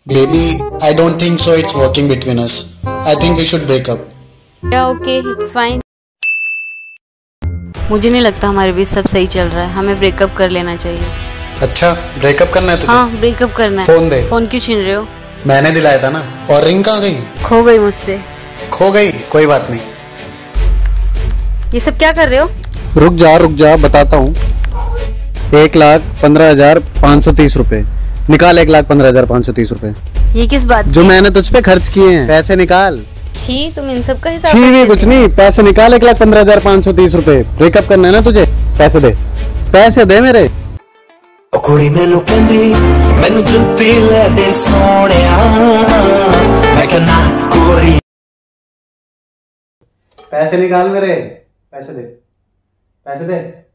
Baby, I don't think so it's working between us. I think we should break up. Yeah, okay, it's fine. मुझे नहीं लगता हमारे बीच सब सही चल रहा है, हमें ब्रेकअप कर लेना चाहिए। अच्छा, ब्रेकअप करना है तुझे? हाँ, ब्रेकअप करना है। फोन दे। फोन क्यों छीन रहे हो? मैंने दिलाया था ना। और रिंग कहाँ गई? खो गई मुझसे। खो गई? कोई बात नहीं। ये सब क्या कर रहे हो? रुक जा बताता हूँ। 1,15,530 रुपए निकाल। 1,15,530 रुपए। ये किस बात जो मैंने तुझ पे खर्च किए हैं, पैसे निकाल। छी, तुम इन सब का हिसाब छी भी कुछ नहीं, पैसे निकाल। 1,15,530 रुपए। ब्रेकअप करना है ना तुझे? पैसे दे, पैसे दे मेरे। कुड़ी मैनू कहंदी मैनू जुत्ती ले दे सोहणिया, मैं कहना कोरी। पैसे निकाल मेरे, पैसे दे, पैसे दे।